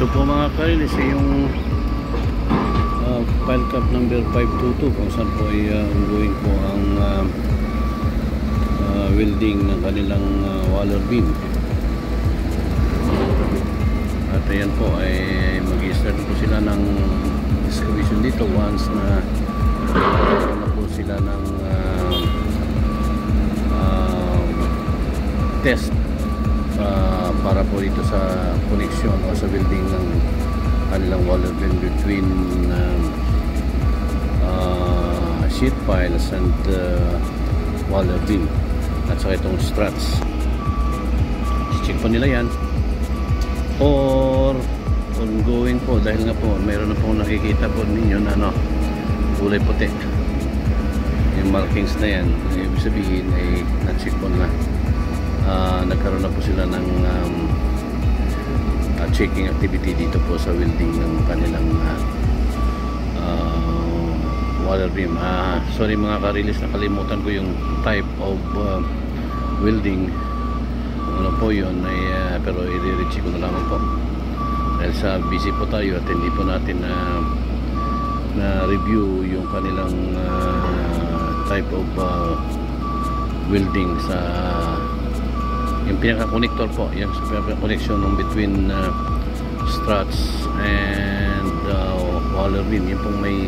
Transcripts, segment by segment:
Ito po mga karilis yung file cap number 522 kung saan po ay ongoing po ang welding ng kanilang waller beam. At ayan po ay mag-i-start po sila ng excavation dito once na po sila ng test para po dito sa connection o sa welding ng kanilang waller beam between sheet piles and waller beam at saka itong struts. Check po nila yan or ongoing po dahil nga po mayroon na po nakikita po ninyo na kulay puti yung markings na yan. Ibig sabihin ay na-check po na nagkaroon na po sila ng checking activity dito po sa welding ng kanilang waller beam. Sorry mga karilis, nakalimutan ko yung type of welding. Ano po yun ay, pero i-reach ko na lamang po dahil sa busy po tayo at hindi po natin na review yung kanilang type of welding sa yung pinaka-connector po, yung pinaka-connection between struts and waller beam, yung pong may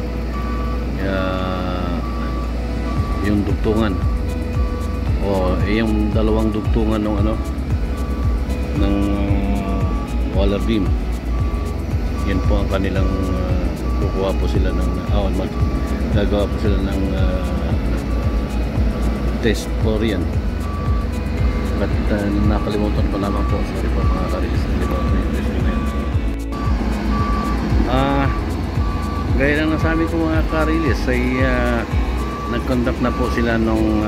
yung dugtungan o yung dalawang dugtungan ng waller beam. Yan po ang kanilang kukuha po sila ng gagawa po sila ng test for yan. But nakalimutan ko lamang po, sorry po mga karilis, nakalimutan yung test na yan. Gaya lang nasabi ko mga karilis ay nag-conduct na po sila nung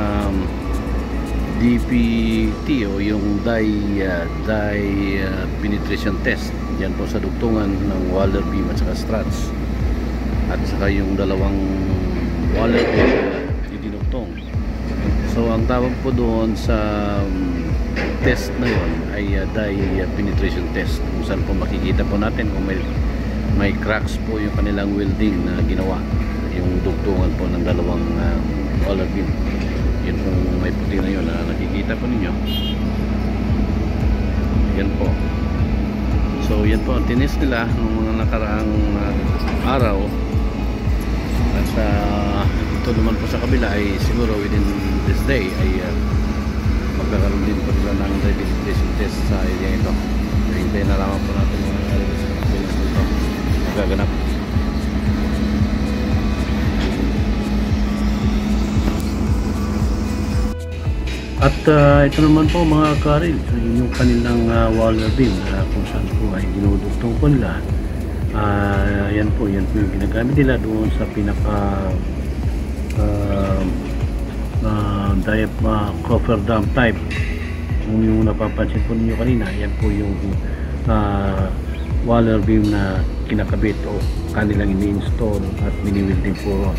DPT o yung dye penetration test yan po sa dugtungan ng waller beam at saka struts at saka yung dalawang waller beam dinugtong. So ang tawag po doon sa test na yon ay dye penetration test, kung saan po makikita po natin kung may cracks po yung kanilang welding na ginawa, yung dugtungan po ng dalawang waller beam. Yun pong may puti na yun na nakikita po ninyo. Yan po. So yan po ang tinis nila ng mga nakaraang araw. At sa ito naman po sa kabila ay siguro within this day ay magkakaroon din po nila ng rehabilitation test sa area ito. Hintayin na lamang po natin mga rehabilitation ito magaganap. At ito naman po mga karil, yung kanilang waller beam kung saan po ay dinudugtong po nila. Yan po yung ginagamit nila doon sa pinaka coffer dam type. Kung yung napapansin po ninyo kanina, yan po yung waller beam na kinakabit o kanilang ini-install at mini-welding po.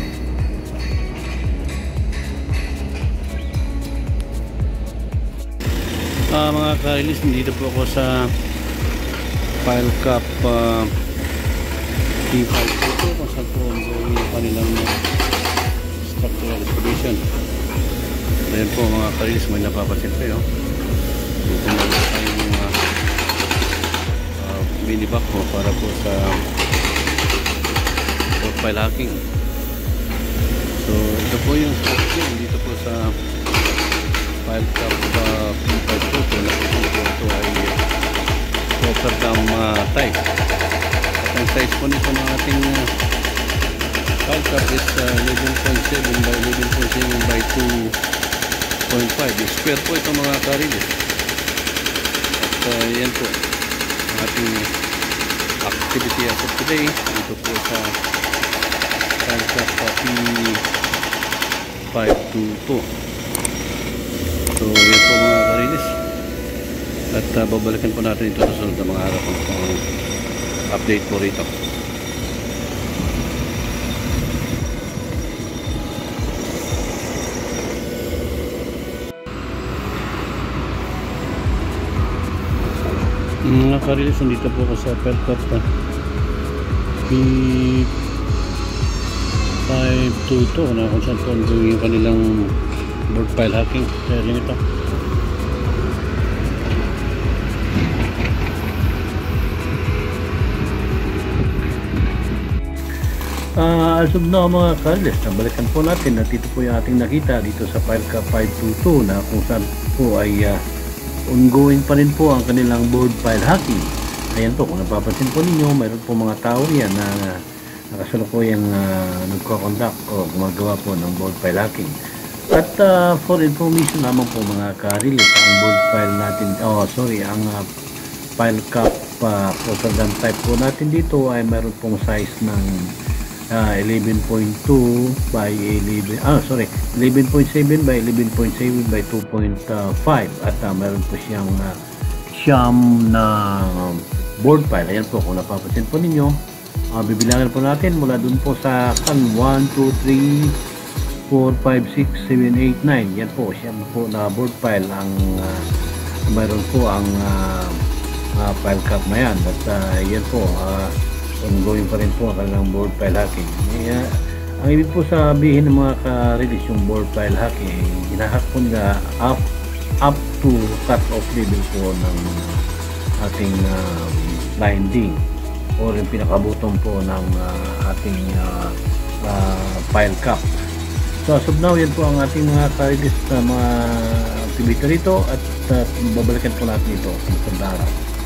Mga karilis, dito po ako sa file cap P522 kung saan po yung kanilang structural excavation. Ayan po mga karilis, may napapansin kayo. Dito na tayong mini back po para po sa profile hacking. So ito po yung structure dito po sa file cap P522 na ito ay coffer dam type. At ang size po nito ng ating file cap is 11.7 by 11.7 by 2.5 square po ito mga karilis. At yan po ang ating activity as of today dito po sa file cap P522. So yan po mga karilis, at babalikan po natin ito sa sunod na mga araw kung update po rito. Mga karilis, nandito po ako sa Percop P522 na kung saan po ang gawin yung kanilang board file hacking. Kaya rin ito. As of now mga karilis, nabalikan po natin at ito po yung ating nakita dito sa Percop 522 na kung saan po ay ongoing pa rin po ang kanilang board file hacking. Ayan po, kung napapansin po ninyo, mayroon po mga tao yan na nakasalukuyang nagko-conduct o gumagawa po ng board file hacking. At for information naman po mga karilis, ang board file natin, ang file cap program type po natin dito ay mayroon pong size ng 11.2 by 11.7 by 11.7 by 2.5 at meron po siyang siyam na board file. Ayan po, kung napapansin po ninyo, bibilangin po natin mula dun po sa 1, 2, 3, 4, 5, 6, 7, 8, 9. Yan po, siyam po na board file ang mayroon po ang file cap na yan. At yan po, ongoing pa rin po ang kanilang board file hacking. Ang ibig po sabihin ng mga ka-release yung board file hacking, hinahack po nila up to cut-off level po ng ating blinding or yung pinakabutong po ng ating file cap. So as of now, yan po ang ating mga ka-release na mga activity rito at babalikan po natin ito sa sandara.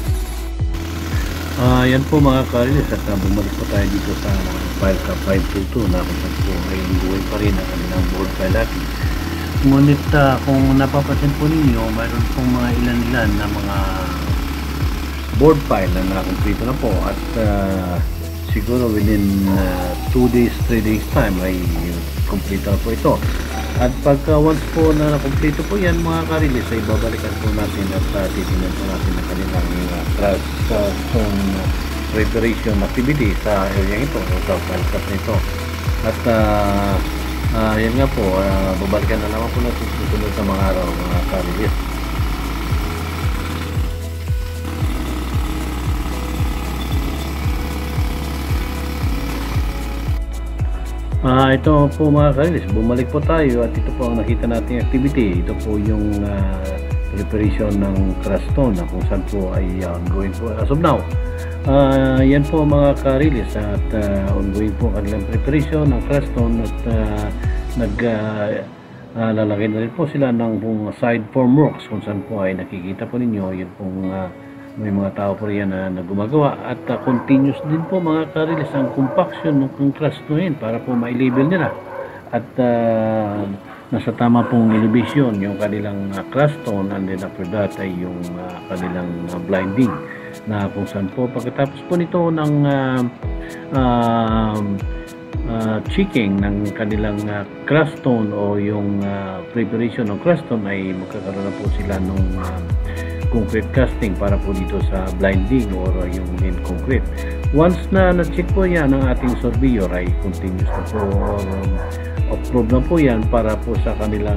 Yan po mga karilis at bumalik po tayo dito sa file cap 522 na kung saan po ay ongoing pa rin ang kanilang board file hacking. Ngunit kung napapansin po ninyo, mayroon pong mga ilan-ilan na mga board file na nakakomplete na po at siguro within 2 days, 3 days time ay complete na po ito. At pagka once po na nakompleto po yan mga karilis, ay babalikan po natin at titignan po natin ang kanilang stone preparation activity sa area ito o sa file cap nito. At yan nga po, babalikan na naman po natin susunod sa mga araw mga karilis. Ito po mga karilis, bumalik po tayo at ito po ang nakita nating activity. Ito po yung preparation ng crush stone na kung saan po ay ongoing po as of now. Yan po mga karilis at ongoing po kanilang preparation ng crush stone at lalagay na rin po sila ng side formworks kung saan po ay nakikita po ninyo yun pong may mga tao po riyan na gumagawa at continuous din po mga karilis ang compaction ng crush stone para po ma-label nila at nasa tama pong elevation yung kanilang crush stone and then after that ay yung kanilang blinding na kung saan po pagkatapos po nito ng checking ng kanilang crush stone o yung preparation ng crush stone ay magkakaroon na po sila ng concrete casting para po dito sa blinding or yung main concrete. Once na na-check po yan ng ating surveyor ay continuous na po or approve na po yan para po sa kanilang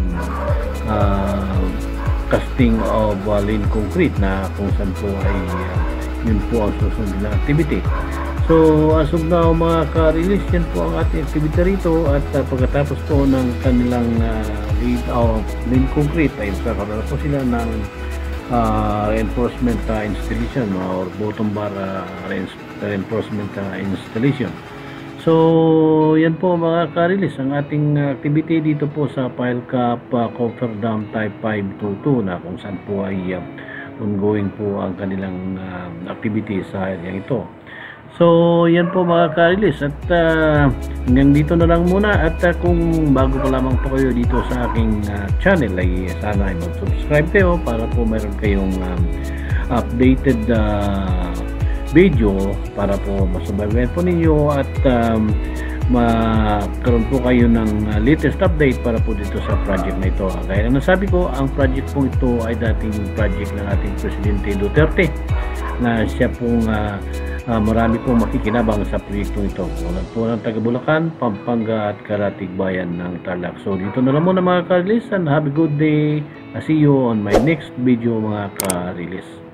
casting of lean concrete na kung saan po ay yun po ang susunod na activity. So as of now mga ka-release, yan po ang ating activity rito at pagkatapos po ng kanilang lean concrete ay magkakaroon na po sila ng reinforcement installation or bottom bar reinforcement installation. So yan po mga ka-release ang ating activity dito po sa file cap cofferdam type 522 na kung saan po ay ongoing po ang kanilang activity sa area ito. So yan po mga ka-release at hanggang dito na lang muna at kung bago pa lamang po kayo dito sa aking channel ay sana ay mag-subscribe kayo para po mayroon kayong updated video para po masubaybayan po ninyo at magkaroon po kayo ng latest update para po dito sa project na ito. Gaya ng nasabi ko, ang project po ito ay dating project ng ating Presidente Duterte na siya pong marami pong makikinabang sa proyektong ito. Unang po ng taga Bulacan, Pampanga at Karatig Bayan ng Tarlac. So dito na lang muna mga ka-release and have a good day. See you on my next video mga ka-release.